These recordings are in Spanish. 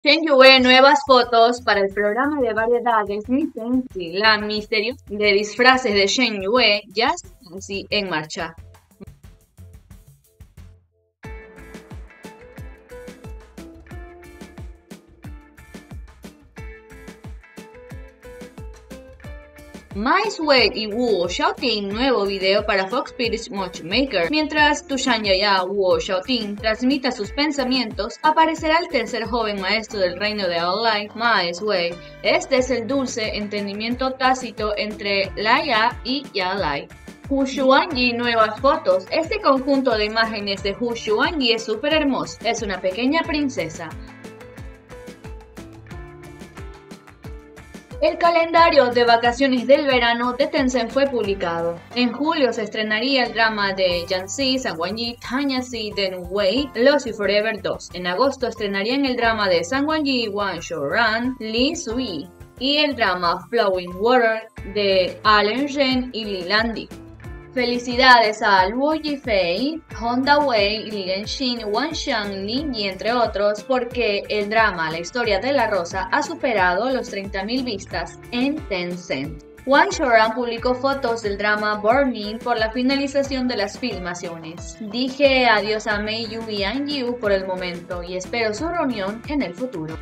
Chen Yue nuevas fotos para el programa de variedades Miss Fancy. La misterio de disfraces de Chen Yue ya está así en marcha. Mais Wei y Wu Xiaoting nuevo video para Fox Spirit Matchmaker. Mientras Tu Shanyaya Wu Xiaoting transmita sus pensamientos, aparecerá el tercer joven maestro del reino de Aolai, Mais Wei. Este es el dulce entendimiento tácito entre Laia y Yalai. Hu Xuanyi nuevas fotos. Este conjunto de imágenes de Hu Xuanyi es súper hermoso. Es una pequeña princesa. El calendario de vacaciones del verano de Tencent fue publicado. En julio se estrenaría el drama de Jiangxi, Zhang Wanyi, Tanya Si, Den Wei, Lost You Forever 2. En agosto estrenarían el drama de Zhang Wanyi, Wang Shouran, Li Sui y el drama Flowing Water de Allen Ren y Li Landi. Felicidades a Luo Yifei, Honda Wei, Lien Xin, Wang Xianling y entre otros porque el drama La historia de la rosa ha superado los 30.000 vistas en Tencent. Wang Shouran publicó fotos del drama Burning por la finalización de las filmaciones. Dije adiós a Mei Yu y Yang Yu por el momento y espero su reunión en el futuro.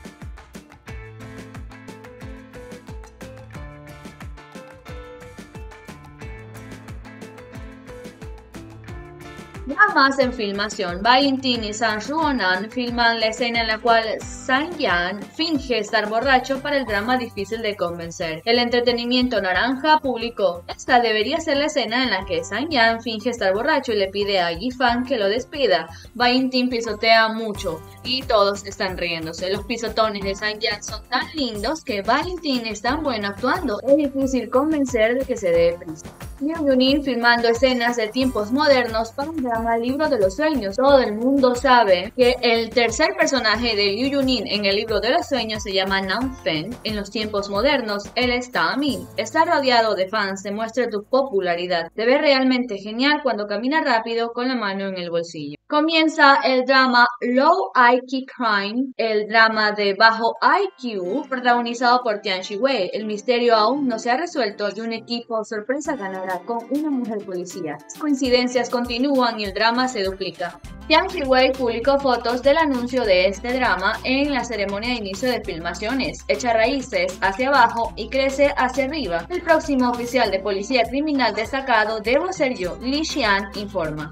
Dramas en filmación. Valentín y San Ruonan filman la escena en la cual San Yan finge estar borracho para el drama difícil de convencer. El entretenimiento naranja publicó: esta debería ser la escena en la que San Yan finge estar borracho y le pide a Yifan que lo despida. Valentín pisotea mucho y todos están riéndose. Los pisotones de San Yan son tan lindos que Valentín es tan bueno actuando. Es difícil convencer de que se dé prisa. Liu Yunin filmando escenas de tiempos modernos para el drama Libro de los Sueños. Todo el mundo sabe que el tercer personaje de Liu Yunin en el Libro de los Sueños se llama Nan Fen. En los tiempos modernos, él es Ta Min. Estar rodeado de fans demuestra tu popularidad. Te ve realmente genial cuando camina rápido con la mano en el bolsillo. Comienza el drama Low IQ Crime, el drama de bajo IQ, protagonizado por Tian Shiwei. El misterio aún no se ha resuelto y un equipo sorpresa ganará con una mujer policía. Las coincidencias continúan y el drama se duplica. Tian Shiwei publicó fotos del anuncio de este drama en la ceremonia de inicio de filmaciones. Echa raíces hacia abajo y crece hacia arriba. El próximo oficial de policía criminal destacado debo ser yo, Li Xian informa.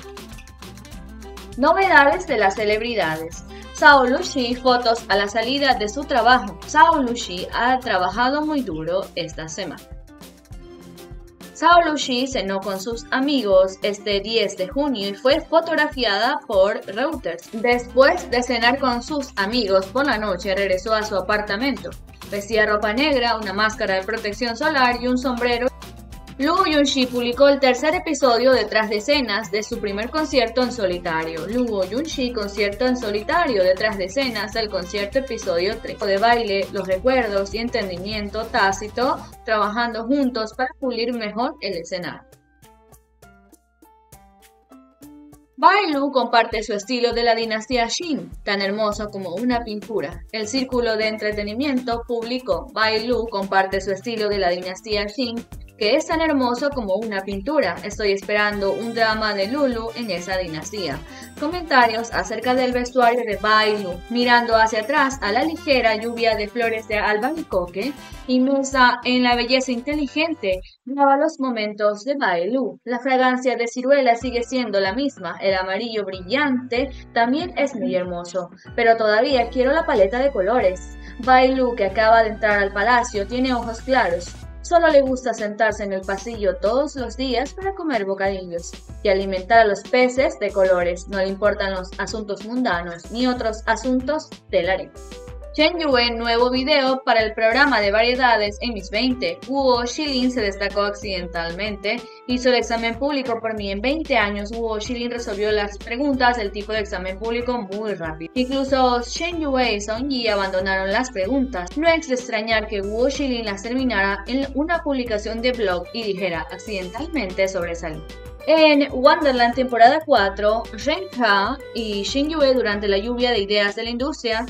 Novedades de las celebridades. Zhao Lushi fotos a la salida de su trabajo. Zhao Lushi ha trabajado muy duro esta semana. Zhao Lushi cenó con sus amigos este 10 de junio y fue fotografiada por Reuters. Después de cenar con sus amigos por la noche, regresó a su apartamento. Vestía ropa negra, una máscara de protección solar y un sombrero. Luo Yunxi publicó el tercer episodio detrás de escenas de su primer concierto en solitario. Luo Yunxi concierto en solitario detrás de escenas del concierto episodio 3. De baile, los recuerdos y entendimiento tácito trabajando juntos para pulir mejor el escenario. Bai Lu comparte su estilo de la dinastía Qin, tan hermoso como una pintura. El círculo de entretenimiento publicó: Bai Lu comparte su estilo de la dinastía Qin, que es tan hermoso como una pintura. Estoy esperando un drama de Lulu en esa dinastía. Comentarios acerca del vestuario de Bai Lu. Mirando hacia atrás a la ligera lluvia de flores de albaricoque, inmersa en la belleza inteligente, graba los momentos de Bai Lu. La fragancia de ciruela sigue siendo la misma. El amarillo brillante también es muy hermoso, pero todavía quiero la paleta de colores. Bai Lu, que acaba de entrar al palacio, tiene ojos claros. Solo le gusta sentarse en el pasillo todos los días para comer bocadillos y alimentar a los peces de colores. No le importan los asuntos mundanos ni otros asuntos del harem. Chen Yue nuevo video para el programa de variedades en Miss 20. Wu Xilin se destacó accidentalmente. Hizo el examen público por mí en 20 años. Wu Xilin resolvió las preguntas del tipo de examen público muy rápido. Incluso Chen Yue y Song Yi abandonaron las preguntas. No es de extrañar que Wu Xilin las terminara en una publicación de blog y dijera accidentalmente sobresalí. En Wonderland temporada 4, Ren Ha y Shin Yue durante la lluvia de ideas de la industria.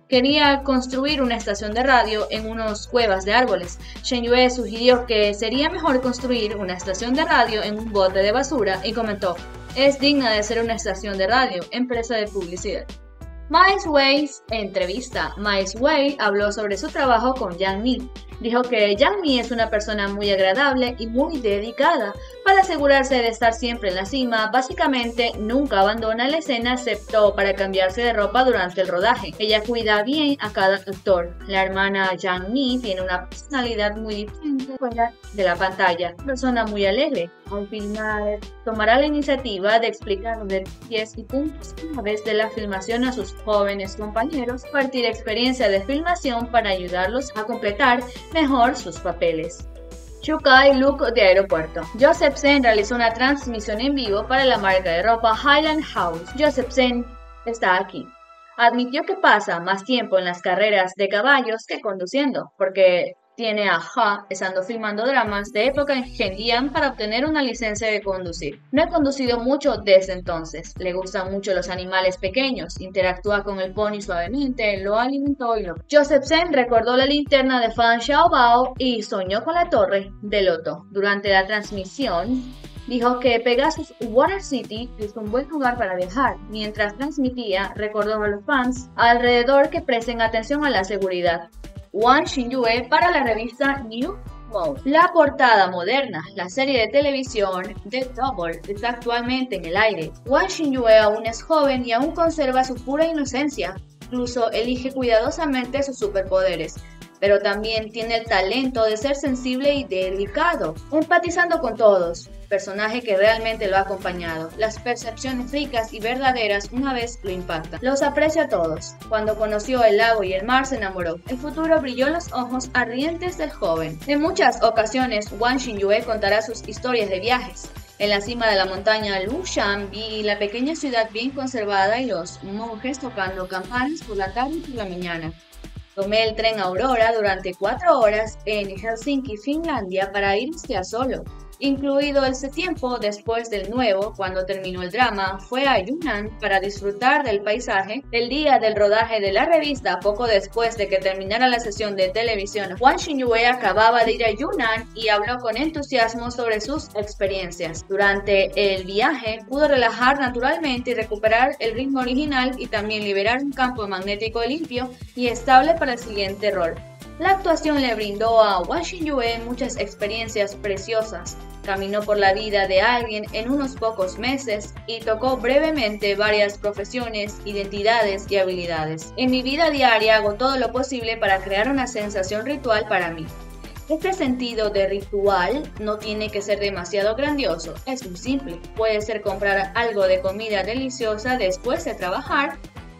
quería construir una estación de radio en unas cuevas de árboles. Shen Yue sugirió que sería mejor construir una estación de radio en un bote de basura y comentó: es digna de ser una estación de radio, empresa de publicidad. Miles Wei entrevista. Miles Wei habló sobre su trabajo con Yang Mi. Dijo que Yang Mi es una persona muy agradable y muy dedicada. Para asegurarse de estar siempre en la cima, básicamente nunca abandona la escena excepto para cambiarse de ropa durante el rodaje. Ella cuida bien a cada actor. La hermana Yang Mi tiene una personalidad muy diferente fuera de la pantalla. Una persona muy alegre. Al filmar, tomará la iniciativa de explicar los detalles y puntos claves de la filmación a sus jóvenes compañeros, compartir experiencia de filmación para ayudarlos a completar mejor sus papeles. Chukai Look de aeropuerto. Josephson realizó una transmisión en vivo para la marca de ropa Highland House. Josephson está aquí. Admitió que pasa más tiempo en las carreras de caballos que conduciendo, porque tiene a Ha estando filmando dramas de época en Hengyan para obtener una licencia de conducir. No he conducido mucho desde entonces. Le gustan mucho los animales pequeños. Interactúa con el pony suavemente, lo alimentó y lo... Josephson recordó la linterna de Fan Xiaobao y soñó con la torre de Loto. Durante la transmisión, dijo que Pegasus Water City es un buen lugar para viajar. Mientras transmitía, recordó a los fans alrededor que presten atención a la seguridad. Wang Xingyue para la revista New Mode. La portada moderna, la serie de televisión The Double, está actualmente en el aire. Wang Xingyue aún es joven y aún conserva su pura inocencia. Incluso elige cuidadosamente sus superpoderes, pero también tiene el talento de ser sensible y delicado, empatizando con todos, personaje que realmente lo ha acompañado. Las percepciones ricas y verdaderas una vez lo impactan. Los aprecia a todos. Cuando conoció el lago y el mar se enamoró. El futuro brilló en los ojos ardientes del joven. En muchas ocasiones, Wang Xingyue contará sus historias de viajes. En la cima de la montaña Lushan vi la pequeña ciudad bien conservada y los monjes tocando campanas por la tarde y por la mañana. Tomé el tren Aurora durante 4 horas en Helsinki, Finlandia, para ir a esquiar solo. Incluido ese tiempo después del nuevo, cuando terminó el drama, fue a Yunnan para disfrutar del paisaje. El día del rodaje de la revista, poco después de que terminara la sesión de televisión, Wang Xingyue acababa de ir a Yunnan y habló con entusiasmo sobre sus experiencias. Durante el viaje, pudo relajar naturalmente y recuperar el ritmo original y también liberar un campo magnético limpio y estable para el siguiente rol. La actuación le brindó a Wang Xingyue muchas experiencias preciosas. Caminó por la vida de alguien en unos pocos meses y tocó brevemente varias profesiones, identidades y habilidades. En mi vida diaria hago todo lo posible para crear una sensación ritual para mí. Este sentido de ritual no tiene que ser demasiado grandioso, es muy simple. Puede ser comprar algo de comida deliciosa después de trabajar,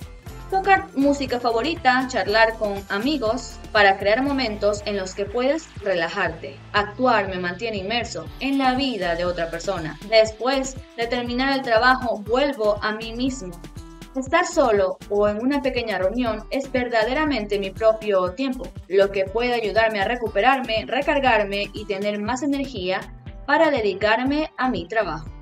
tocar música favorita, charlar con amigos para crear momentos en los que puedas relajarte. Actuar me mantiene inmerso en la vida de otra persona. Después de terminar el trabajo, vuelvo a mí mismo. Estar solo o en una pequeña reunión es verdaderamente mi propio tiempo, lo que puede ayudarme a recuperarme, recargarme y tener más energía para dedicarme a mi trabajo.